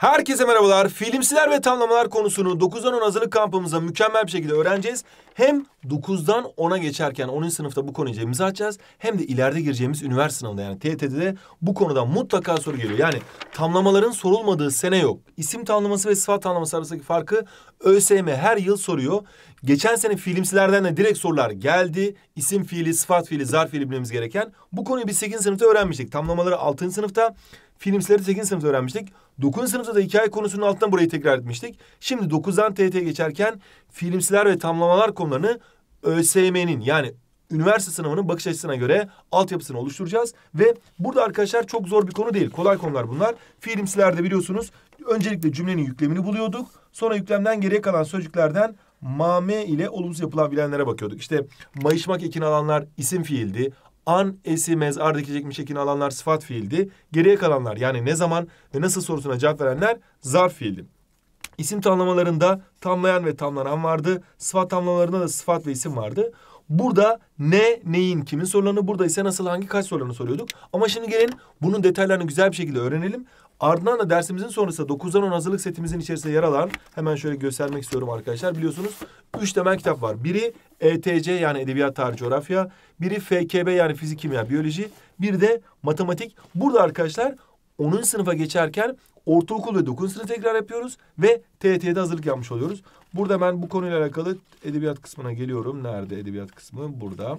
Herkese merhabalar. Filmsiler ve tamlamalar konusunu 9'dan 10 hazırlık kampımıza mükemmel bir şekilde öğreneceğiz. Hem 9'dan 10'a geçerken 10. sınıfta bu konuyu imza atacağız. Hem de ileride gireceğimiz üniversite sınavında yani TYT'de de bu konudan mutlaka soru geliyor. Yani tamlamaların sorulmadığı sene yok. İsim tamlaması ve sıfat tamlaması arasındaki farkı ÖSYM her yıl soruyor. Geçen sene filmsilerden de direkt sorular geldi. İsim fiili, sıfat fiili, zarf fiili bilmemiz gereken. Bu konuyu biz 8. sınıfta öğrenmiştik. Tamlamaları 6. sınıfta, filmsileri 8. sınıfta öğrenmiştik. 9. sınıfta da hikaye konusunun altından burayı tekrar etmiştik. Şimdi 9'dan TYT'ye geçerken filmsiler ve tamlamalar konularını ÖSYM'nin yani üniversite sınavının bakış açısına göre altyapısını oluşturacağız. Ve burada arkadaşlar çok zor bir konu değil. Kolay konular bunlar. Filmsilerde biliyorsunuz öncelikle cümlenin yüklemini buluyorduk. Sonra yüklemden geriye kalan sözcüklerden mame ile olumsuz yapılan bilenlere bakıyorduk. İşte mayışmak ekini alanlar isim fiildi. An, esi, mez, ar dikecekmiş ekini alanlar sıfat fiildi. Geriye kalanlar yani ne zaman ve nasıl sorusuna cevap verenler zarf fiildi. İsim tamlamalarında tamlayan ve tamlanan vardı. Sıfat tamlamalarında da sıfat ve isim vardı. Burada ne, neyin, kimin sorularını, burada ise nasıl, hangi, kaç sorularını soruyorduk. Ama şimdi gelin bunun detaylarını güzel bir şekilde öğrenelim. Ardından da dersimizin sonrasında 9'dan 10 hazırlık setimizin içerisinde yer alan, hemen şöyle göstermek istiyorum arkadaşlar. Biliyorsunuz 3 temel kitap var. Biri ETC yani Edebiyat, Tarih, Coğrafya. Biri FKB yani Fizik, Kimya, Biyoloji. Bir de Matematik. Burada arkadaşlar 10. sınıfa geçerken ortaokul ve 9. sınıf tekrar yapıyoruz. Ve TYT'de hazırlık yapmış oluyoruz. Burada ben bu konuyla alakalı edebiyat kısmına geliyorum. Nerede edebiyat kısmı? Burada.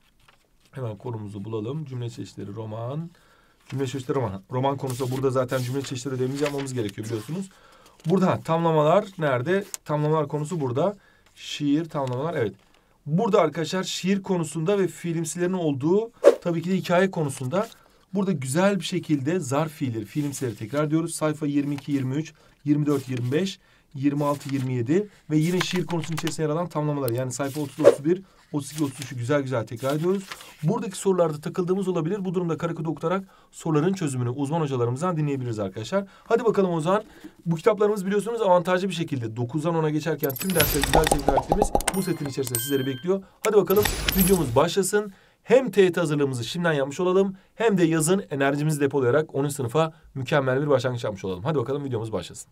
Hemen konumuzu bulalım. Cümle çeşitleri roman. Cümle çeşitleri roman. Roman konusu burada zaten cümle çeşitleri ödevimizi yapmamız gerekiyor biliyorsunuz. Burada tamlamalar nerede? Tamlamalar konusu burada. Şiir, tamlamalar evet. Burada arkadaşlar şiir konusunda ve filmsilerin olduğu tabii ki de hikaye konusunda burada güzel bir şekilde zarf fiilleri, filmsileri tekrar diyoruz. Sayfa 22, 23, 24, 25, 26, 27 ve yine şiir konusunun içerisinde yer alan tamlamalar. Yani sayfa 30, 31, 32, 33'ü güzel güzel tekrar ediyoruz. Buradaki sorularda takıldığımız olabilir. Bu durumda kare kodu okutarak soruların çözümünü uzman hocalarımızdan dinleyebiliriz arkadaşlar. Hadi bakalım o zaman. Bu kitaplarımız biliyorsunuz avantajlı bir şekilde 9'dan 10'a geçerken tüm dersleri güzel tekrar ettiğimiz bu setin içerisinde sizleri bekliyor. Hadi bakalım videomuz başlasın. Hem TYT hazırlığımızı şimdiden yapmış olalım hem de yazın enerjimizi depolayarak 10. sınıfa mükemmel bir başlangıç yapmış olalım. Hadi bakalım videomuz başlasın.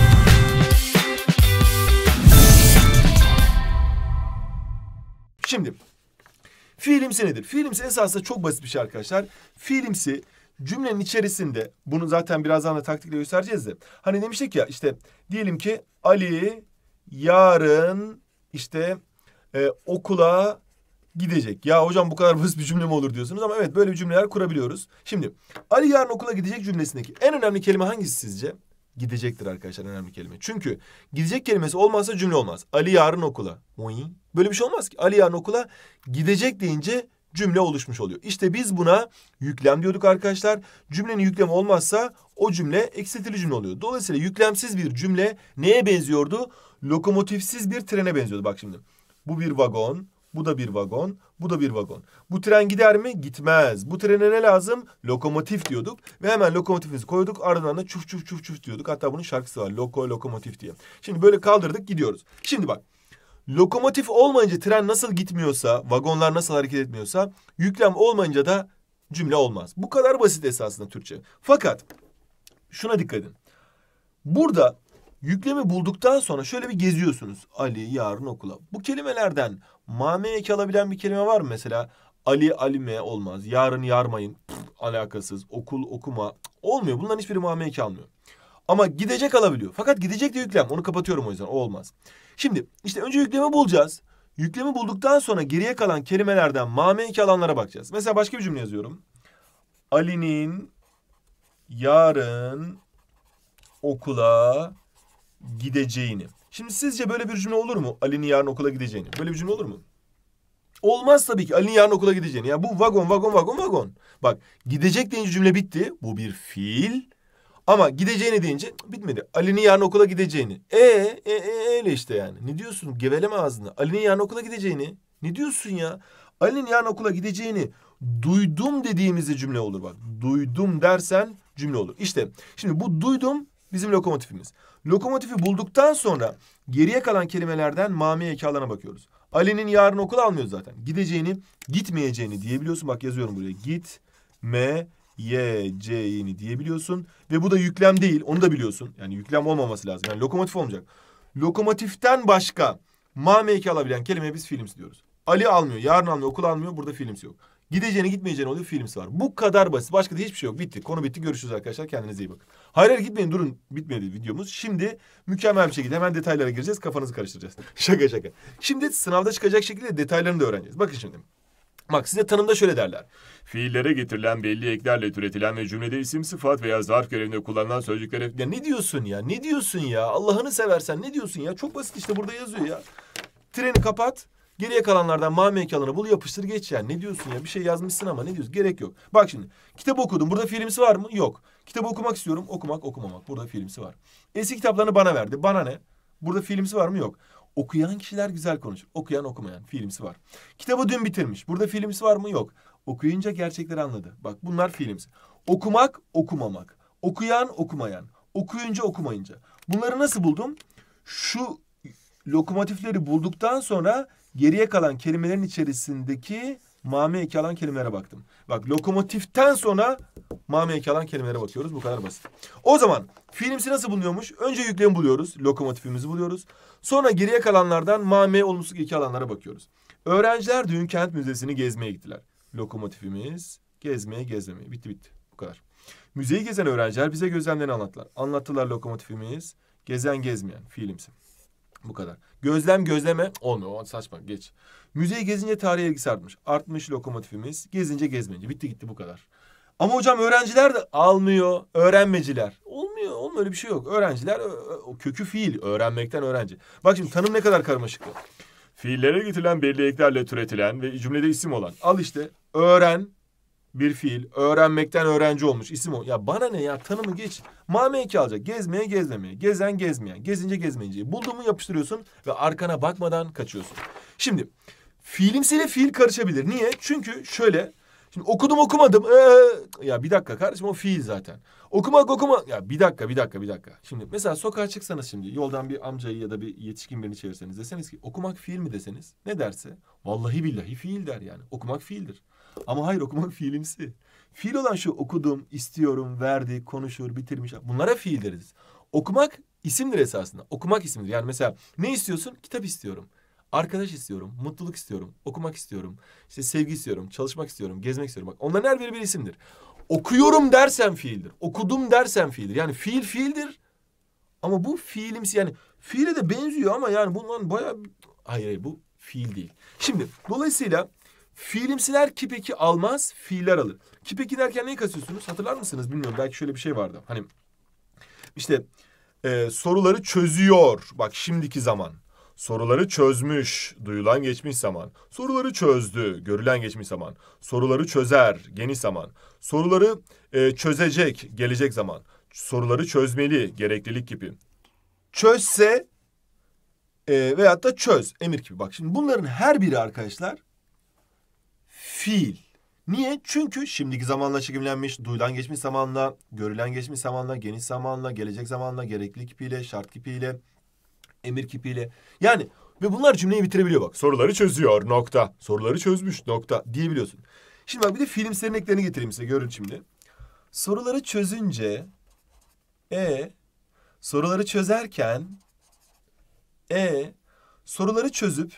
Şimdi fiilimsi nedir? Fiilimsi esasında çok basit bir şey arkadaşlar. Fiilimsi cümlenin içerisinde bunu zaten birazdan da taktikle göstereceğiz de. Hani demiştik ya işte diyelim ki Ali yarın işte okula gidecek. Ya hocam bu kadar basit bir cümle mi olur diyorsunuz ama evet böyle bir cümleler kurabiliyoruz. Şimdi Ali yarın okula gidecek cümlesindeki en önemli kelime hangisi sizce? Gidecektir arkadaşlar en önemli kelime. Çünkü gidecek kelimesi olmazsa cümle olmaz. Ali yarın okula. Böyle bir şey olmaz ki. Ali yarın okula gidecek deyince cümle oluşmuş oluyor. İşte biz buna yüklem diyorduk arkadaşlar. Cümlenin yüklemi olmazsa o cümle eksiltili cümle oluyor. Dolayısıyla yüklemsiz bir cümle neye benziyordu? Lokomotifsiz bir trene benziyordu. Bak şimdi. Bu bir vagon. Bu da bir vagon, bu da bir vagon. Bu tren gider mi? Gitmez. Bu trene ne lazım? Lokomotif diyorduk. Ve hemen lokomotifimizi koyduk. Ardından da çuf çuf çuf çuf diyorduk. Hatta bunun şarkısı var. Lokomotif diye. Şimdi böyle kaldırdık gidiyoruz. Şimdi bak. Lokomotif olmayınca tren nasıl gitmiyorsa, vagonlar nasıl hareket etmiyorsa, yüklem olmayınca da cümle olmaz. Bu kadar basit esasında Türkçe. Fakat şuna dikkat edin. Burada yüklemi bulduktan sonra şöyle bir geziyorsunuz. Ali yarın okula. Bu kelimelerden mame eki alabilen bir kelime var mı mesela? Ali, alime olmaz. Yarın, yarmayın. Alakasız. Okul, okuma. Olmuyor. Bunların hiçbiri mame eki almıyor. Ama gidecek alabiliyor. Fakat gidecek de yüklem. Onu kapatıyorum o yüzden. O olmaz. Şimdi işte önce yüklemi bulacağız. Yüklemi bulduktan sonra geriye kalan kelimelerden mame eki alanlara bakacağız. Mesela başka bir cümle yazıyorum. Ali'nin yarın okula gideceğini. Şimdi sizce böyle bir cümle olur mu? Ali'nin yarın okula gideceğini. Böyle bir cümle olur mu? Olmaz tabii ki. Ali'nin yarın okula gideceğini. Ya bu vagon. Bak gidecek deyince cümle bitti. Bu bir fiil. Ama gideceğini deyince bitmedi. Ali'nin yarın okula gideceğini. Öyle işte yani. Ne diyorsun? Geveleme ağzını. Ali'nin yarın okula gideceğini. Ne diyorsun ya? Ali'nin yarın okula gideceğini duydum dediğimizde cümle olur bak. Duydum dersen cümle olur. İşte şimdi bu duydum bizim lokomotifimiz. Lokomotifi bulduktan sonra geriye kalan kelimelerden mame eki alana bakıyoruz. Ali'nin yarın okula almıyoruz zaten. Gideceğini, gitmeyeceğini diyebiliyorsun. Bak yazıyorum buraya. Gitmeyeceğini. yiyeceğini diyebiliyorsun. Ve bu da yüklem değil, onu da biliyorsun. Yani yüklem olmaması lazım. Yani lokomotif olmayacak. Lokomotiften başka ma-me-ki alabilen kelimeye biz fiilimsi diyoruz. Ali almıyor, yarın almıyor, okul almıyor. Burada fiilimsi yok. Gideceğini gitmeyeceğini oluyor, fiilimsi var. Bu kadar basit. Başka da hiçbir şey yok. Bitti. Konu bitti. Görüşürüz arkadaşlar. Kendinize iyi bakın. Hayır hayır gitmeyin, durun. Bitmedi videomuz. Şimdi mükemmel bir şekilde hemen detaylara gireceğiz. Kafanızı karıştıracağız. Şaka şaka. Şimdi sınavda çıkacak şekilde detaylarını da öğreneceğiz. Bakın şimdi. Bak size tanımda şöyle derler. Fiillere getirilen belli eklerle türetilen ve cümlede isim, sıfat veya zarf görevinde kullanılan sözcüklere... Ya ne diyorsun ya? Ne diyorsun ya? Allah'ını seversen ne diyorsun ya? Çok basit işte, burada yazıyor ya. Treni kapat. Geriye kalanlardan ma-me-ki alanı bul, yapıştır, geç yani. Ne diyorsun ya? Bir şey yazmışsın ama ne diyorsun? Gerek yok. Bak şimdi. Kitap okudum. Burada fiilimsi var mı? Yok. Kitabı okumak istiyorum. Okumak, okumamak. Burada fiilimsi var. Eski kitaplarını bana verdi. Bana ne? Burada fiilimsi var mı? Yok. Okuyan kişiler güzel konuşur. Okuyan, okumayan. Fiilimsi var. Kitabı dün bitirmiş. Burada fiilimsi var mı? Yok. Okuyunca gerçekleri anladı. Bak bunlar fiilimsi. Okumak, okumamak. Okuyan, okumayan. Okuyunca, okumayınca. Bunları nasıl buldum? Şu lokomotifleri bulduktan sonra geriye kalan kelimelerin içerisindeki ma-me-ki alan kelimelere baktım. Bak lokomotiften sonra ma-me-ki alan kelimelere bakıyoruz. Bu kadar basit. O zaman fiilimsi nasıl bulunuyormuş? Önce yüklemi buluyoruz. Lokomotifimizi buluyoruz. Sonra geriye kalanlardan ma-me olumsuz eki alanlara bakıyoruz. Öğrenciler dün kent müzesini gezmeye gittiler. Lokomotifimiz gezmeye gezmemeye. Bitti bitti. Bu kadar. Müzeyi gezen öğrenciler bize gözlemlerini anlattılar. Anlattılar lokomotifimiz. Gezen gezmeyen fiilimsi. Bu kadar. Gözlem gözleme olmuyor. Saçma geç. Müzeyi gezince tarihe ilgisi artmış. Artmış lokomotifimiz. Gezince gezmeyince. Bitti gitti bu kadar. Ama hocam öğrenciler de almıyor. Öğrenmeciler. Olmuyor. Olmuyor, öyle bir şey yok. Öğrenciler o kökü fiil. Öğrenmekten öğrenci. Bak şimdi tanım ne kadar karmaşıklı. Fiillere getirilen belli eklerle türetilen ve cümlede isim olan... Al işte öğren bir fiil. Öğrenmekten öğrenci olmuş. İsim o. Ya bana ne ya, tanımı geç. Ma-me-ki alacak. Gezmeye gezmemeye. Gezen gezmeyen. Gezince gezmeyince. Bulduğumu yapıştırıyorsun ve arkana bakmadan kaçıyorsun. Şimdi fiilimsiyle fiil karışabilir. Niye? Çünkü şöyle. Şimdi okudum okumadım. Ya bir dakika kardeşim, o fiil zaten. Okumak okuma. Ya bir dakika. Şimdi mesela sokağa çıksanız şimdi yoldan bir amcayı ya da bir yetişkin birini çevirseniz, deseniz ki okumak fiil mi deseniz, ne derse? Vallahi billahi fiil der yani. Okumak fiildir. Ama hayır, okumak fiilimsi. Fiil olan şu: okudum, istiyorum, verdi, konuşur, bitirmiş. Bunlara fiil deriz. Okumak isimdir esasında. Okumak isimdir. Yani mesela ne istiyorsun? Kitap istiyorum. Arkadaş istiyorum, mutluluk istiyorum, okumak istiyorum, işte sevgi istiyorum, çalışmak istiyorum, gezmek istiyorum. Bak onların her biri bir isimdir. Okuyorum dersen fiildir. Okudum dersen fiildir. Yani fiil fiildir. Ama bu fiilimsi, yani fiile de benziyor ama yani bundan bayağı... Hayır bu fiil değil. Şimdi dolayısıyla fiilimsiler kipeki almaz, fiiller alır. Kipeki derken neyi kasıyorsunuz? Hatırlar mısınız? Bilmiyorum. Belki şöyle bir şey vardı. Hani işte soruları çözüyor. Bak şimdiki zaman. Soruları çözmüş, duyulan geçmiş zaman. Soruları çözdü, görülen geçmiş zaman. Soruları çözer, geniş zaman. Soruları çözecek, gelecek zaman. Soruları çözmeli, gereklilik gibi. Çözse veyahut da çöz, emir gibi. Bak şimdi bunların her biri arkadaşlar fiil. Niye? Çünkü şimdiki zamanla çekimlenmiş, duyulan geçmiş zamanla, görülen geçmiş zamanla, geniş zamanla, gelecek zamanla, gereklilik kipiyle, şart kipiyle, emir kipiyle. Yani ve bunlar cümleyi bitirebiliyor bak. Soruları çözüyor, nokta. Soruları çözmüş, nokta diyebiliyorsun. Şimdi bak bir de fiilimsilerin eklerini getireyim size, görün şimdi. Soruları çözünce, soruları çözerken, soruları çözüp,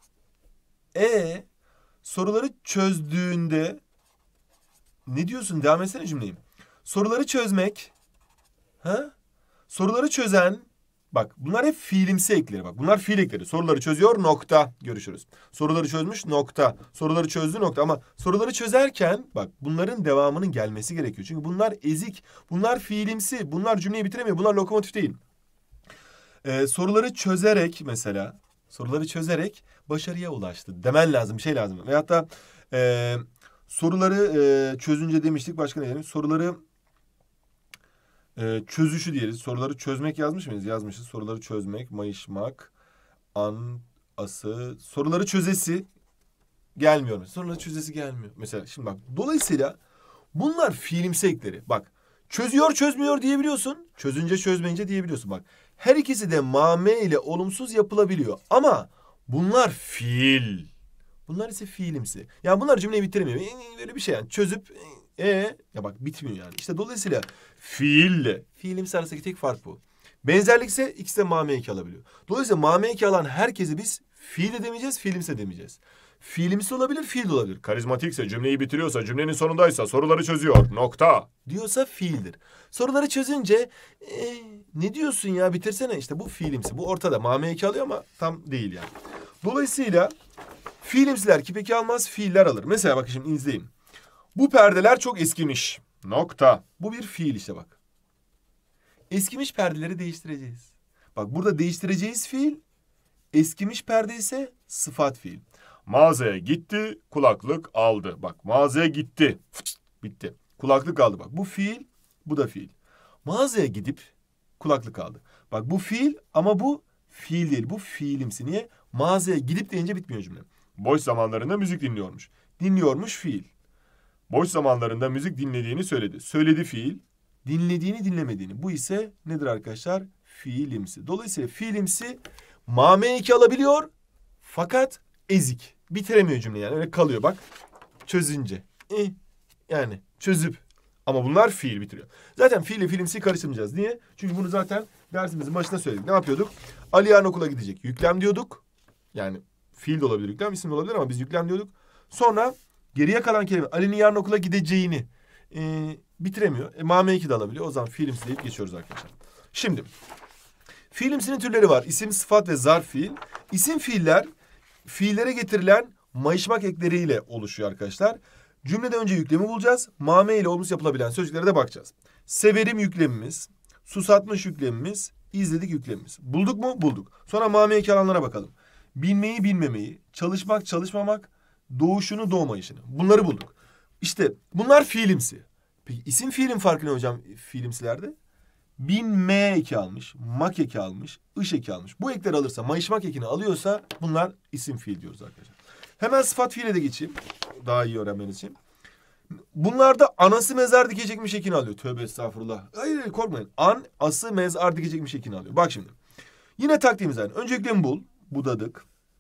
soruları çözdüğünde, ne diyorsun? Devam etsene cümleyi. Soruları çözmek, soruları çözen, bak bunlar hep fiilimsi ekleri bak. Bunlar fiil ekleri. Soruları çözüyor, nokta. Görüşürüz. Soruları çözmüş, nokta. Soruları çözdü, nokta. Ama soruları çözerken bak bunların devamının gelmesi gerekiyor. Çünkü bunlar ezik. Bunlar fiilimsi. Bunlar cümleyi bitiremiyor. Bunlar lokomotif değil. Soruları çözerek mesela, soruları çözerek başarıya ulaştı demen lazım. Bir şey lazım. Veyahut da soruları çözünce demiştik. Başka ne diyelim? Soruları çözüşü diyelim. Soruları çözmek yazmış mıyız? Yazmışız. Soruları çözmek, mayışmak, ası. Soruları çözesi gelmiyor. Soruları çözesi gelmiyor. Mesela şimdi bak. Dolayısıyla bunlar fiilimsi ekleri. Bak çözüyor çözmüyor diyebiliyorsun. Çözünce çözmeyince diyebiliyorsun. Bak her ikisi de ma-me ile olumsuz yapılabiliyor. Ama bunlar fiil. Bunlar ise fiilimsi. Yani bunlar cümleyi bitiremiyor. Böyle bir şey yani. Çözüp Ya bak bitmiyor yani. İşte dolayısıyla Fiille. fiilimsi arasındaki tek fark bu. Benzerlikse ikisi de mame eki alabiliyor. Dolayısıyla mame eki alan herkesi biz fiil de demeyeceğiz, fiilimsi de demeyeceğiz. Fiilimsi olabilir, fiil de olabilir. Karizmatikse, cümleyi bitiriyorsa, cümlenin sonundaysa, soruları çözüyor. Nokta. Diyorsa fiildir. Soruları çözünce ne diyorsun ya bitirsene, işte bu fiilimsi. Bu ortada mame eki alıyor ama tam değil yani. Dolayısıyla fiilimsiler kip eki almaz, fiiller alır. Mesela bakın şimdi izleyin. Bu perdeler çok eskimiş. Nokta. Bu bir fiil işte bak. Eskimiş perdeleri değiştireceğiz. Bak burada değiştireceğiz fiil. Eskimiş perde ise sıfat fiil. Mağazaya gitti, kulaklık aldı. Bak mağazaya gitti. Bitti. Kulaklık aldı bak. Bu fiil, bu da fiil. Mağazaya gidip kulaklık aldı. Bak bu fiil ama bu fiil değil. Bu fiilimsi. Niye? Mağazaya gidip deyince bitmiyor cümle. Boş zamanlarında müzik dinliyormuş. Dinliyormuş fiil. Boş zamanlarında müzik dinlediğini söyledi. Söyledi fiil. Dinlediğini dinlemediğini. Bu ise nedir arkadaşlar? Fiilimsi. Dolayısıyla fiilimsi mame eki alabiliyor fakat ezik. Bitiremiyor cümle yani. Öyle kalıyor bak. Çözünce. Yani çözüp. Ama bunlar fiil bitiriyor. Zaten fiil ile fiilimsiyi karıştırmayacağız. Niye? Çünkü bunu zaten dersimizin başında söyledik. Ne yapıyorduk? Ali yarın okula gidecek. Yüklem diyorduk. Yani fiil de olabilir, yüklem, isim de olabilir ama biz yüklem diyorduk. Sonra geriye kalan kelime Ali'nin yarın okula gideceğini bitiremiyor. Mame eki de alabiliyor. O zaman fiilimsi deyip geçiyoruz arkadaşlar. Şimdi fiilimsinin türleri var. İsim, sıfat ve zarf fiil. İsim fiiller fiillere getirilen mayışmak ekleriyle oluşuyor arkadaşlar. Cümlede önce yüklemi bulacağız. Mame ile olumsuz yapılabilen sözcüklere de bakacağız. Severim yüklemimiz, susatmış yüklemimiz, izledik yüklemimiz. Bulduk mu? Bulduk. Sonra mame eki alanlara bakalım. Bilmeyi, bilmemeyi, çalışmak, çalışmamak, doğuşunu, doğmayışını. Bunları bulduk. İşte bunlar fiilimsi. Peki isim fiilin farkı ne hocam fiilimsilerde? Binme eki almış, mak eki almış, ış eki almış. Bu ekleri alırsa, mayışmak ekini alıyorsa bunlar isim fiil diyoruz arkadaşlar. Hemen sıfat fiile de geçeyim. Daha iyi öğrenmeniz için. Bunlarda anası mezar dikecekmiş ekini alıyor. Tövbe estağfurullah. Hayır korkmayın. An, ası, mezar dikecekmiş ekini alıyor. Bak şimdi. Yine taktiğimiz aynı. Önce yüklemi bul. Budadık.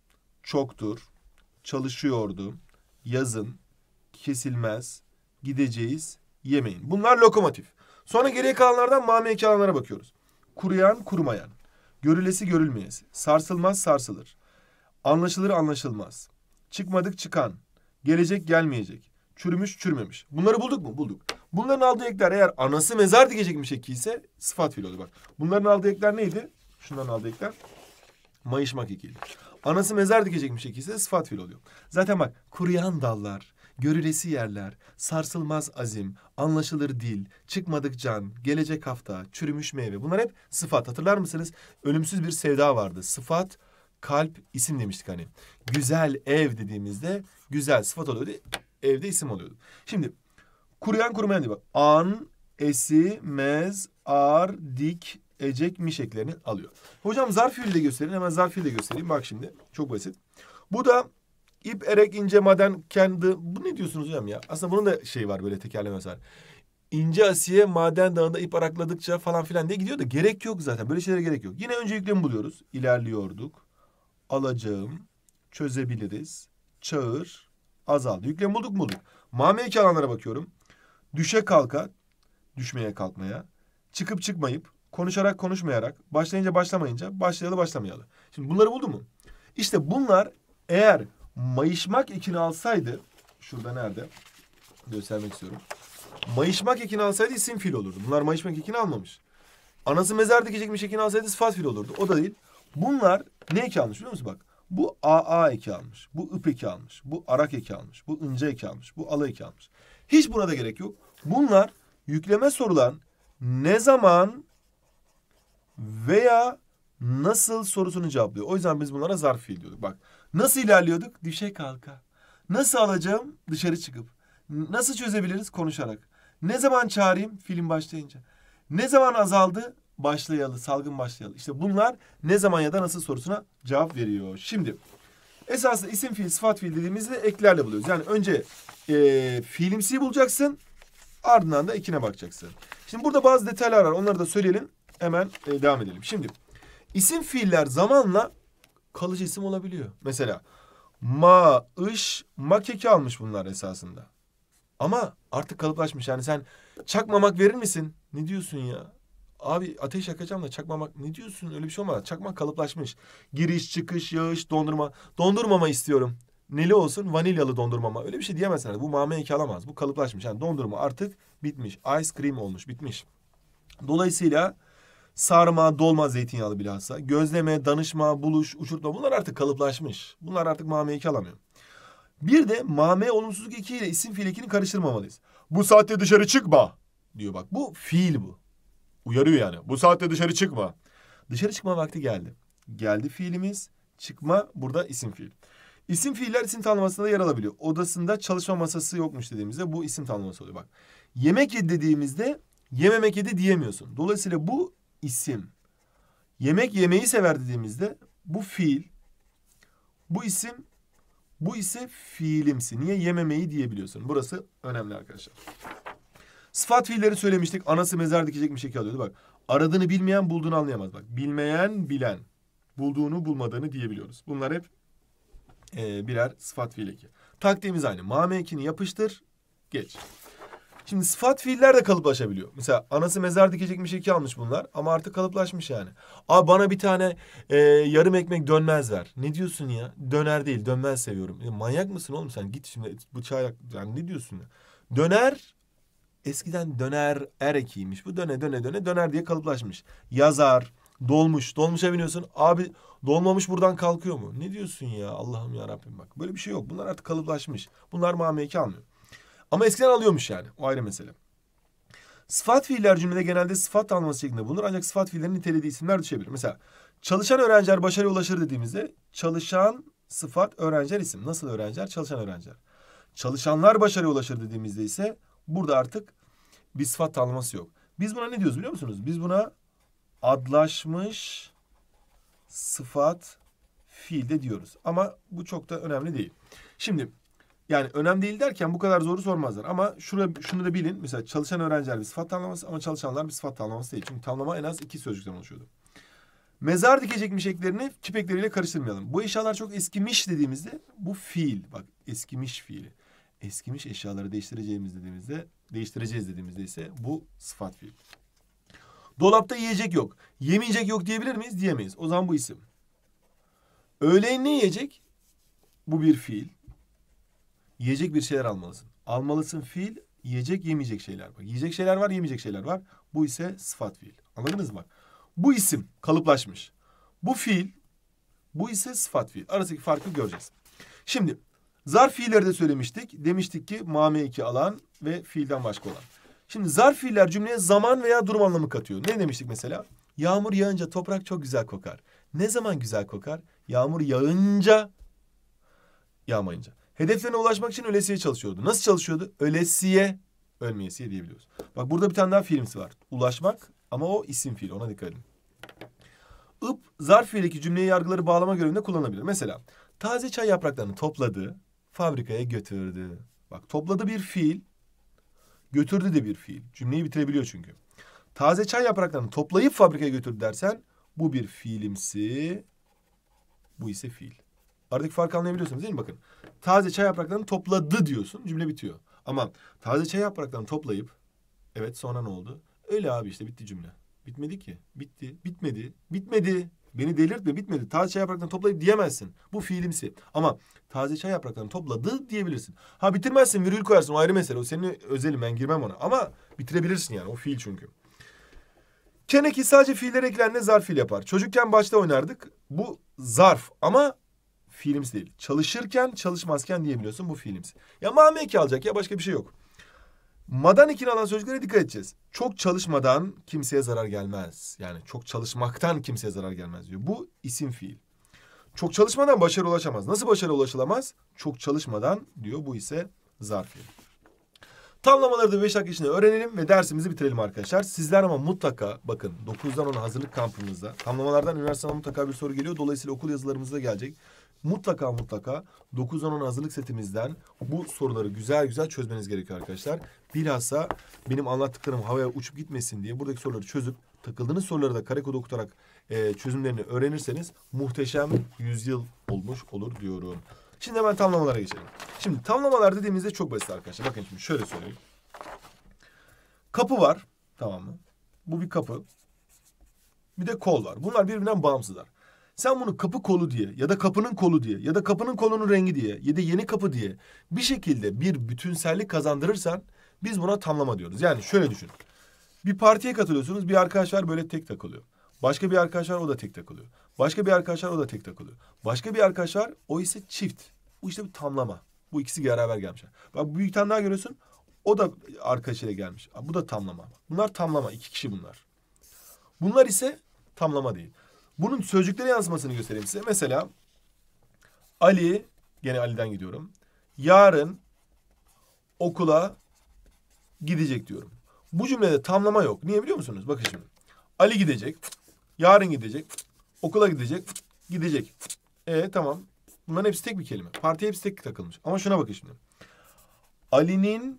Çoktur. Çalışıyordu. Yazın. Kesilmez. Gideceğiz. Yemeyin. Bunlar lokomotif. Sonra geriye kalanlardan mame eki alanlara bakıyoruz. Kuruyan, kurumayan. Görülesi, görülmeyesi. Sarsılmaz, sarsılır. Anlaşılır, anlaşılmaz. Çıkmadık, çıkan. Gelecek, gelmeyecek. Çürümüş, çürümemiş. Bunları bulduk mu? Bulduk. Bunların aldığı ekler eğer anası mezar dikecekmiş eki ise sıfat fiil oluyor bak. Bunların aldığı ekler neydi? Şunların aldığı ekler mayışmak ekiydi. Anası mezar dikecekmiş eki ise sıfat fiil oluyor. Zaten bak kuruyan dallar, görülesi yerler, sarsılmaz azim, anlaşılır dil, çıkmadık can, gelecek hafta, çürümüş meyve. Bunlar hep sıfat. Hatırlar mısınız? Ölümsüz bir sevda vardı. Sıfat, kalp, isim demiştik hani. Güzel ev dediğimizde güzel sıfat oluyordu. Evde isim oluyordu. Şimdi kuruyan kurumayan diye bak. An, esi, mez, ar, dik, ecek, eklerini alıyor. Hocam zarf fiili de göstereyim. Hemen zarf fiili de göstereyim. Bak şimdi çok basit. Bu da ip, erek, ince, maden, kendi. Bu ne diyorsunuz hocam ya? Aslında bunun da şey var böyle tekerlemesi var. İnce asiye maden dağında ip arakladıkça falan filan diye gidiyor da gerek yok zaten. Böyle şeylere gerek yok. Yine önce yüklemi buluyoruz. İlerliyorduk. Alacağım. Çözebiliriz. Çağır. Azaldı. Yüklemi bulduk mu bulduk. Mame eki alanlara bakıyorum. Düşe kalka. Düşmeye kalkmaya. Çıkıp çıkmayıp. Konuşarak konuşmayarak. Başlayınca başlamayınca. Başlayalı başlamayalı. Şimdi bunları buldu mu? İşte bunlar eğer mayışmak ekini alsaydı. Şurada nerede? Göstermek istiyorum. Mayışmak ekini alsaydı isim fiil olurdu. Bunlar mayışmak ekini almamış. Anası mezar dikecekmiş ekini alsaydı sıfat fiil olurdu. O da değil. Bunlar ne eki almış biliyor musun bak? Bu aa eki almış. Bu ıp eki almış. Bu arak eki almış. Bu ince eki almış. Bu alı eki almış. Hiç buna da gerek yok. Bunlar yükleme sorulan ne zaman veya nasıl sorusunu cevaplıyor. O yüzden biz bunlara zarf fiil diyorduk. Bak nasıl ilerliyorduk? Düşe kalka. Nasıl alacağım? Dışarı çıkıp. Nasıl çözebiliriz? Konuşarak. Ne zaman çağırayım? Film başlayınca. Ne zaman azaldı? Başlayalı, salgın başlayalı. İşte bunlar ne zaman ya da nasıl sorusuna cevap veriyor. Şimdi esasında isim fiil, sıfat fiil dediğimizde eklerle buluyoruz. Yani önce fiilimsiyi bulacaksın, ardından da ekine bakacaksın. Şimdi burada bazı detaylar var. Onları da söyleyelim. Hemen devam edelim. Şimdi isim fiiller zamanla kalıcı isim olabiliyor. Mesela ma, ış, mak eki almış bunlar esasında. Ama artık kalıplaşmış. Yani sen çakmamak verir misin? Ne diyorsun ya? Abi ateş yakacağım da çakmamak ne diyorsun? Öyle bir şey olmaz. Çakmak kalıplaşmış. Giriş, çıkış, yağış, dondurma. Dondurmama istiyorum. Neli olsun? Vanilyalı dondurmama. Öyle bir şey diyemezsin. Yani bu mame eki alamaz. Bu kalıplaşmış. Yani dondurma artık bitmiş. Ice cream olmuş, bitmiş. Dolayısıyla sarma, dolma zeytinyağlı bilhassa. Gözleme, danışma, buluş, uçurtma bunlar artık kalıplaşmış. Bunlar artık mame eki alamıyor. Bir de mame olumsuzluk eki ile isim fiil ekini karıştırmamalıyız. Bu saatte dışarı çıkma. Diyor bak. Bu fiil bu. Uyarıyor yani. Bu saatte dışarı çıkma. Dışarı çıkma vakti geldi. Geldi fiilimiz. Çıkma burada isim fiil. İsim fiiller isim tanımlamasında yer alabiliyor. Odasında çalışma masası yokmuş dediğimizde bu isim tanımlaması oluyor. Bak. Yemek yedi dediğimizde yememek yedi diyemiyorsun. Dolayısıyla bu isim. Yemek yemeyi sever dediğimizde bu fiil. Bu isim. Bu ise fiilimsi. Niye yememeyi diyebiliyorsun? Burası önemli arkadaşlar. Sıfat fiilleri söylemiştik. Anası mezar dikecekmiş eki alıyordu. Bak. Aradığını bilmeyen bulduğunu anlayamaz. Bak. Bilmeyen bilen. Bulduğunu bulmadığını diyebiliyoruz. Bunlar hep birer sıfat fiil eki. Taktiğimiz aynı. Mame ekini yapıştır. Geç. Şimdi sıfat fiiller de kalıplaşabiliyor. Mesela anası mezar dikecekmiş eki almış bunlar. Ama artık kalıplaşmış yani. Abi bana bir tane yarım ekmek dönmez ver. Ne diyorsun ya? Döner değil dönmez seviyorum. Manyak mısın oğlum sen? Git şimdi bıçağı yak. Yani ne diyorsun ya? Döner eskiden döner er ekiymiş. Bu döne döne döne döner diye kalıplaşmış. Yazar, dolmuş. Dolmuşa biniyorsun. Abi dolmamış buradan kalkıyor mu? Ne diyorsun ya? Allah'ım ya Rabbim bak. Böyle bir şey yok. Bunlar artık kalıplaşmış. Bunlar mame eki almıyor. Ama eskiden alıyormuş yani. O ayrı mesele. Sıfat fiiller cümlede genelde sıfat alması şeklinde bulunur. Ancak sıfat fiillerin nitelediği isimler düşebilir. Mesela çalışan öğrenciler başarıya ulaşır dediğimizde çalışan sıfat öğrenciler isim. Nasıl öğrenciler? Çalışan öğrenciler. Çalışanlar başarıya ulaşır dediğimizde ise burada artık bir sıfat tanımlaması yok. Biz buna ne diyoruz biliyor musunuz? Biz buna adlaşmış sıfat fiil de diyoruz. Ama bu çok da önemli değil. Şimdi yani önemli değil derken bu kadar zoru sormazlar. Ama şunu da bilin. Mesela çalışan öğrenciler bir sıfat tamlaması ama çalışanlar bir sıfat tamlaması değil. Çünkü tamlama en az 2 sözcükten oluşuyordu. Mezar dikecekmiş eklerini kipekleriyle karıştırmayalım. Bu eşyalar çok eskimiş dediğimizde bu fiil. Bak eskimiş fiili. Eskimiş eşyaları değiştireceğiz dediğimizde ise bu sıfat fiil. Dolapta yiyecek yok. Yemeyecek yok diyebilir miyiz? Diyemeyiz. O zaman bu isim. Öğleyin ne yiyecek? Bu bir fiil. Yiyecek bir şeyler almalısın. Almalısın fiil, yiyecek, yemeyecek şeyler var. Yiyecek şeyler var, yemeyecek şeyler var. Bu ise sıfat fiil. Anladınız mı? Bu isim kalıplaşmış. Bu fiil, bu ise sıfat fiil. Arasındaki farkı göreceğiz. Şimdi zarf fiilleri de söylemiştik. Demiştik ki mame eki alan ve fiilden başka olan. Şimdi zarf fiiller cümleye zaman veya durum anlamı katıyor. Ne demiştik mesela? Yağmur yağınca toprak çok güzel kokar. Ne zaman güzel kokar? Yağmur yağınca, yağmayınca. Hedeflerine ulaşmak için ölesiye çalışıyordu. Nasıl çalışıyordu? Ölesiye, ölmeyesiye diyebiliyoruz. Bak burada bir tane daha fiilimsi var. Ulaşmak ama o isim fiili. Ona dikkat edin. Ip, zarf fiildeki cümleyi yargıları bağlama görevinde kullanılabilir. Mesela taze çay yapraklarını topladı, fabrikaya götürdü. Bak topladı bir fiil, götürdü de bir fiil. Cümleyi bitirebiliyor çünkü. Taze çay yapraklarını toplayıp fabrikaya götürdü dersen bu bir fiilimsi, bu ise fiil. Aradaki farkı anlayabiliyorsunuz değil mi? Bakın. Taze çay yapraklarını topladı diyorsun. Cümle bitiyor. Ama taze çay yapraklarını toplayıp evet sonra ne oldu? Öyle abi işte bitti cümle. Bitmedi ki. Bitti. Bitmedi. Bitmedi. Beni delirtme bitmedi. Taze çay yapraklarını toplayıp diyemezsin. Bu fiilimsi. Ama taze çay yapraklarını topladı diyebilirsin. Ha bitirmezsin virgül koyarsın o ayrı mesele. O senin özelin ben girmem ona. Ama bitirebilirsin yani o fiil çünkü. Keneki sadece fiiller eklendiğinde zarf fiil yapar. Çocukken başta oynardık. Bu zarf ama fiilimsi değil. Çalışırken, çalışmazken diyebiliyorsun bu fiilimsi. Ya mame eki alacak ya başka bir şey yok. Madan ekini alan sözcüklere dikkat edeceğiz. Çok çalışmadan kimseye zarar gelmez. Yani çok çalışmaktan kimseye zarar gelmez diyor. Bu isim fiil. Çok çalışmadan başarı ulaşamaz. Nasıl başarı ulaşılamaz? Çok çalışmadan diyor. Bu ise zarf fiil. Tamlamaları da 5 dakika içinde öğrenelim ve dersimizi bitirelim arkadaşlar. Sizler ama mutlaka bakın 9'dan 10'a hazırlık kampımızda tamlamalardan üniversiteden mutlaka bir soru geliyor. Dolayısıyla okul yazılarımızda gelecek. Mutlaka 9'dan 10'a hazırlık setimizden bu soruları güzel güzel çözmeniz gerekiyor arkadaşlar. Bilhassa benim anlattıklarım havaya uçup gitmesin diye buradaki soruları çözüp takıldığınız soruları da kare kodu okutarak çözümlerini öğrenirseniz muhteşem yüzyıl olmuş olur diyorum. Şimdi hemen tamlamalara geçelim. Şimdi tamlamalar dediğimizde çok basit arkadaşlar. Bakın şimdi şöyle söyleyeyim. Kapı var. Tamam mı? Bu bir kapı. Bir de kol var. Bunlar birbirinden bağımsızlar. Sen bunu kapı kolu diye ya da kapının kolu diye ya da kapının kolunun rengi diye ya da yeni kapı diye bir şekilde bir bütünsellik kazandırırsan biz buna tamlama diyoruz. Yani şöyle düşün. Bir partiye katılıyorsunuz. Bir arkadaş var böyle tek takılıyor. Başka bir arkadaş var o da tek takılıyor. Başka bir arkadaş var o da tek takılıyor. Başka bir arkadaş var o ise çift. Bu işte bir tamlama. Bu ikisi beraber gelmişler. Bak bir tane daha görüyorsun. O da arkadaşıyla gelmiş. Bu da tamlama. Bunlar tamlama. 2 kişi bunlar. Bunlar ise tamlama değil. Bunun sözcüklere yansımasını göstereyim size. Mesela Ali, gene Ali'den gidiyorum. Yarın okula gidecek diyorum. Bu cümlede tamlama yok. Niye biliyor musunuz? Bakın şimdi. Ali gidecek. Yarın gidecek. Okula gidecek. Gidecek. Tamam. Bunların hepsi tek bir kelime. Partiye hepsi tek takılmış. Ama şuna bakın şimdi. Ali'nin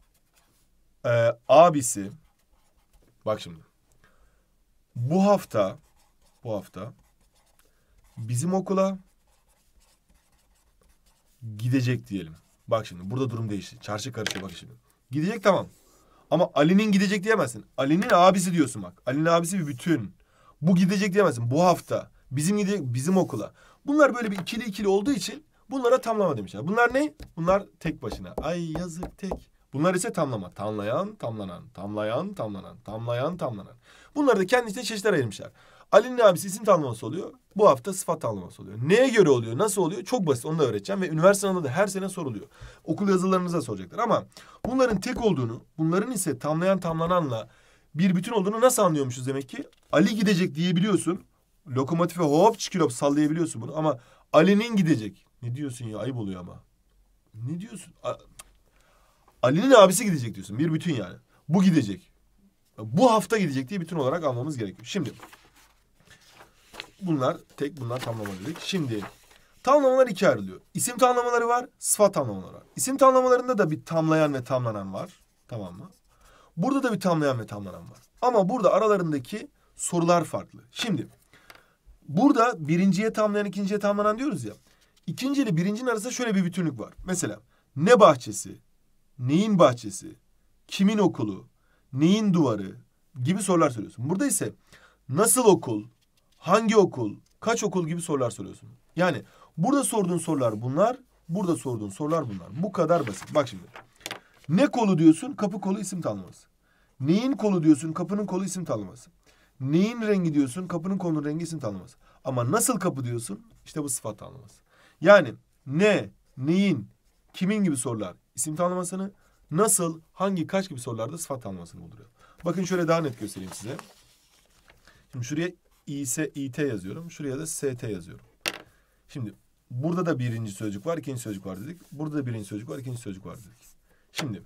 abisi, bak şimdi. Bu hafta bizim okula gidecek diyelim. Bak şimdi burada durum değişti. Çarşı karışıyor bak şimdi. Gidecek tamam. Ama Ali'nin gidecek diyemezsin. Ali'nin abisi diyorsun bak. Ali'nin abisi bir bütün. Bu gidecek diyemezsin. Bu hafta bizim gidecek bizim okula. Bunlar böyle bir ikili olduğu için bunlara tamlama demişler. Bunlar ne? Bunlar tek başına. Ay yazık tek. Bunlar ise tamlama. Tamlayan, tamlanan. Tamlayan, tamlanan. Tamlayan, tamlanan. Bunları da kendi içinde çeşitler ayırmışlar. Ali'nin abisi isim tamlaması oluyor. Bu hafta sıfat tamlaması oluyor. Neye göre oluyor? Nasıl oluyor? Çok basit. Onu da öğreteceğim. Ve üniversite sınavında da her sene soruluyor. Okul yazılarınıza soracaklar. Ama bunların tek olduğunu, bunların ise tamlayan tamlananla bir bütün olduğunu nasıl anlıyormuşuz demek ki? Ali gidecek diyebiliyorsun. Lokomotife hop çıkıyor sallayabiliyorsun bunu. Ama Ali'nin gidecek. Ne diyorsun ya? Ayıp oluyor ama. Ne diyorsun? Ali'nin abisi gidecek diyorsun. Bir bütün yani. Bu gidecek. Bu hafta gidecek diye bütün olarak almamız gerekiyor. Şimdi bunlar tamlama dedik. Şimdi tamlamalar 2 ayrılıyor. İsim tamlamaları var, sıfat tamlamaları var. İsim tamlamalarında da bir tamlayan ve tamlanan var. Tamam mı? Burada da bir tamlayan ve tamlanan var. Ama burada aralarındaki sorular farklı. Şimdi burada birinciye tamlayan, ikinciye tamlanan diyoruz ya. İkinci ile birincinin arasında şöyle bir bütünlük var. Mesela ne bahçesi, neyin bahçesi, kimin okulu, neyin duvarı gibi sorular soruyorsun. Burada ise nasıl okul, hangi okul, kaç okul gibi sorular soruyorsun. Yani burada sorduğun sorular bunlar, burada sorduğun sorular bunlar. Bu kadar basit. Bak şimdi. Ne kolu diyorsun? Kapı kolu isim tanımlaması. Neyin kolu diyorsun? Kapının kolu isim tanımlaması. Neyin rengi diyorsun? Kapının kolunun rengi isim tanımlaması. Ama nasıl kapı diyorsun? İşte bu sıfat tanımlaması. Yani ne, neyin, kimin gibi sorular isim tanımlamasını, nasıl, hangi, kaç gibi sorularda sıfat tanımlamasını bulduruyor. Bakın şöyle daha net göstereyim size. Şimdi şuraya İT yazıyorum. Şuraya da ST yazıyorum. Şimdi burada da birinci sözcük var, ikinci sözcük var dedik. Burada da birinci sözcük var, ikinci sözcük var dedik. Şimdi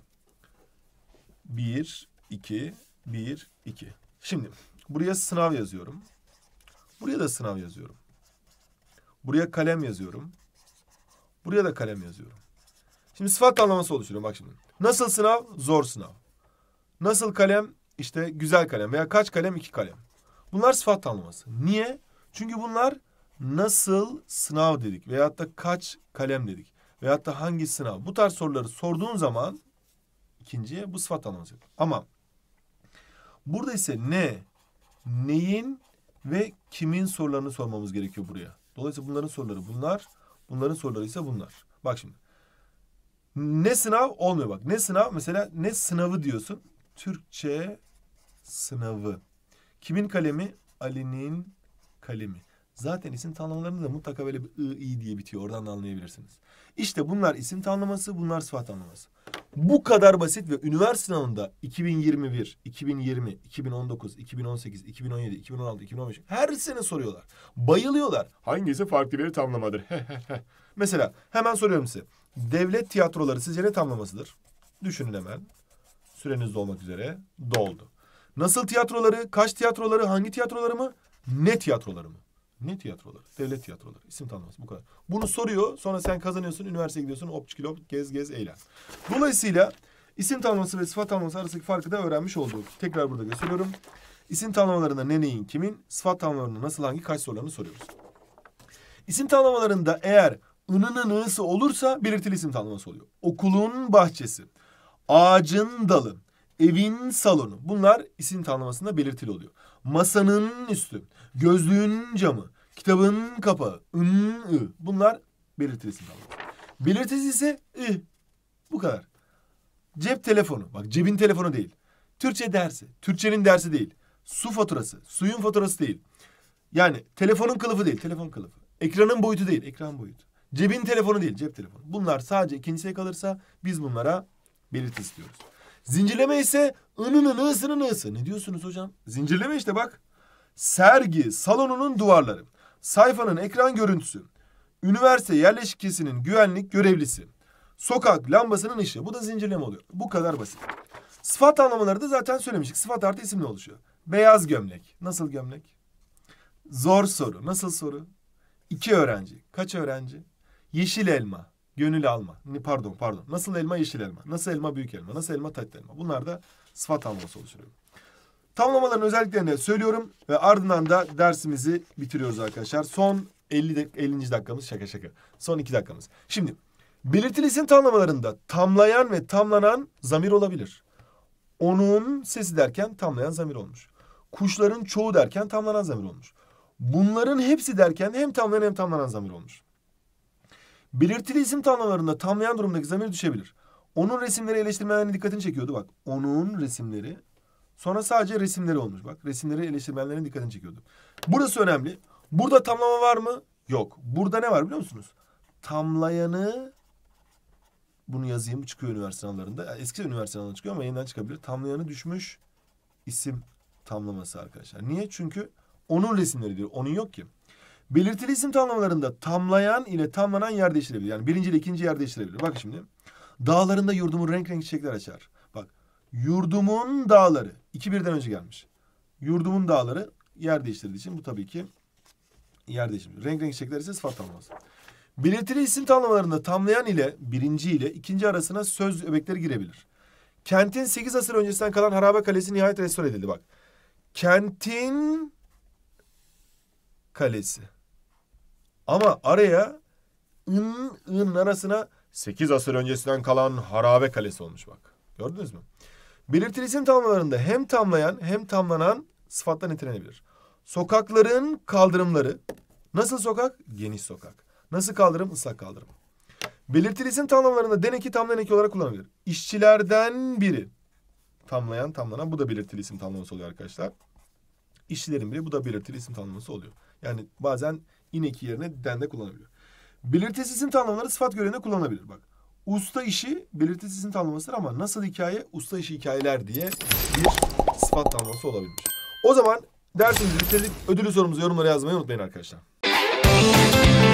1, 2, 1, 2. Şimdi buraya sınav yazıyorum. Buraya da sınav yazıyorum. Buraya kalem yazıyorum. Buraya da kalem yazıyorum. Şimdi sıfat tamlaması oluşturuyorum bak şimdi. Nasıl sınav? Zor sınav. Nasıl kalem? İşte güzel kalem veya kaç kalem? 2 kalem. Bunlar sıfat tamlaması. Niye? Çünkü bunlar nasıl sınav dedik veyahut da kaç kalem dedik veyahut da hangi sınav. Bu tarz soruları sorduğun zaman ikinciye bu sıfat tamlaması. Ama burada ise ne, neyin ve kimin sorularını sormamız gerekiyor buraya. Dolayısıyla bunların soruları bunlar, bunların soruları ise bunlar. Bak şimdi. Ne sınav olmuyor bak. Ne sınav? Mesela ne sınavı diyorsun? Türkçe sınavı. Kimin kalemi? Ali'nin kalemi. Zaten isim tanımlarında da mutlaka böyle bir i diye bitiyor. Oradan da anlayabilirsiniz. İşte bunlar isim tanımlaması, bunlar sıfat tanımlaması. Bu kadar basit ve üniversite sınavında 2021, 2020, 2019, 2018, 2017, 2016, 2015 her sene soruyorlar. Bayılıyorlar. Hangisi farklı bir tamlamadır? Mesela hemen soruyorum size. Devlet tiyatroları sizce ne tamlamasıdır? Düşünün hemen. Süreniz dolmak üzere. Doldu. Nasıl tiyatroları, kaç tiyatroları, hangi tiyatroları mı? Ne tiyatroları mı? Ne tiyatroları? Devlet tiyatroları. İsim tanımlaması bu kadar. Bunu soruyor. Sonra sen kazanıyorsun. Üniversiteye gidiyorsun. Hop çıkilop gez eğlen. Dolayısıyla isim tanımlaması ve sıfat tanımlaması arasındaki farkı da öğrenmiş olduk. Tekrar burada gösteriyorum. İsim tanımlamalarında ne neyin kimin, sıfat tanımlamalarında nasıl hangi kaç sorularını soruyoruz. İsim tanımlamalarında eğer ının ı'sı olursa belirtili isim tamlaması oluyor. Okulun bahçesi, ağacın dalı, evin salonu. Bunlar isim tamlamasında belirtili oluyor. Masanın üstü, gözlüğün camı, kitabın kapağı, ı. Bunlar belirtili isim tamlaması. Belirtisiz ise ı. Bu kadar. Cep telefonu. Bak cebin telefonu değil. Türkçe dersi. Türkçenin dersi değil. Su faturası. Suyun faturası değil. Yani telefonun kılıfı değil. Telefon kılıfı. Ekranın boyutu değil. Ekran boyutu. Cebin telefonu değil. Cep telefonu. Bunlar sadece ikincisiye kalırsa biz bunlara belirti istiyoruz. Zincirleme ise ının ı'sının ı'sı. Ne diyorsunuz hocam? Zincirleme işte bak. Sergi salonunun duvarları. Sayfanın ekran görüntüsü. Üniversite yerleşkesinin güvenlik görevlisi. Sokak lambasının ışığı. Bu da zincirleme oluyor. Bu kadar basit. Sıfat anlamaları da zaten söylemiştik. Sıfat artı isimle oluşuyor. Beyaz gömlek. Nasıl gömlek? Zor soru. Nasıl soru? 2 öğrenci. Kaç öğrenci? Yeşil elma. Gönül alma. Pardon. Nasıl elma? Yeşil elma. Nasıl elma? Büyük elma. Nasıl elma? Tatlı elma. Bunlar da sıfat anlaması oluşturuyor. Tamlamaların özelliklerini söylüyorum ve ardından da dersimizi bitiriyoruz arkadaşlar. Son 50. dakikamız şaka. Son 2 dakikamız. Şimdi belirtili isim tamlamalarında tamlayan ve tamlanan zamir olabilir. Onun sesi derken tamlayan zamir olmuş. Kuşların çoğu derken tamlanan zamir olmuş. Bunların hepsi derken hem tamlayan hem tamlanan zamir olmuş. Belirtili isim tamlamalarında tamlayan durumdaki zamir düşebilir. Onun resimleri eleştirmenlerin dikkatini çekiyordu bak. Onun resimleri. Sonra sadece resimleri olmuş bak. Resimleri eleştirmenlerin dikkatini çekiyordu. Burası önemli. Burada tamlama var mı? Yok. Burada ne var biliyor musunuz? Tamlayanı, bunu yazayım, çıkıyor üniversite sınavlarında. Eski üniversite sınavlarında çıkıyor ama yeniden çıkabilir. Tamlayanı düşmüş isim tamlaması arkadaşlar. Niye? Çünkü onun resimleri diyor. Onun yok ki. Belirtili isim tamlamalarında tamlayan ile tamlanan yer değiştirebilir. Yani birinci ile ikinci yer değiştirebilir. Bak şimdi. Dağlarında yurdumun renk çiçekler açar. Bak. Yurdumun dağları. 2 birden önce gelmiş. Yurdumun dağları yer değiştirdiği için bu tabii ki yer değişimi. Renk çiçekler ise sıfat tamlaması. Belirtili isim tamlamalarında tamlayan ile birinci ile ikinci arasına söz öbekleri girebilir. Kentin 8 asır öncesinden kalan harabe kalesi nihayet restore edildi. Bak. Kentin kalesi. Ama araya ın arasına 8 asır öncesinden kalan harabe kalesi olmuş bak. Gördünüz mü? Belirtili isim tamlamalarında hem tamlayan hem tamlanan sıfatla nitelenebilir. Sokakların kaldırımları. Nasıl sokak? Geniş sokak. Nasıl kaldırım? Islak kaldırım. Belirtili isim tamlamalarında den eki tamlayan eki olarak kullanılır. İşçilerden biri. Tamlayan, tamlanan. Bu da belirtili isim tamlaması oluyor arkadaşlar. İşçilerin biri. Bu da belirtili isim tamlaması oluyor. Yani bazen in eki yerine den de kullanabiliyor. Belirtisiz isim tamlamaları sıfat görevinde kullanılabilir. Bak. Usta işi belirtisiz isim tamlamasıdır ama nasıl hikaye? Usta işi hikayeler diye bir sıfat tamlaması olabilmiş. O zaman dersimizi bitirdik. Ödülü sorumuzu yorumlara yazmayı unutmayın arkadaşlar.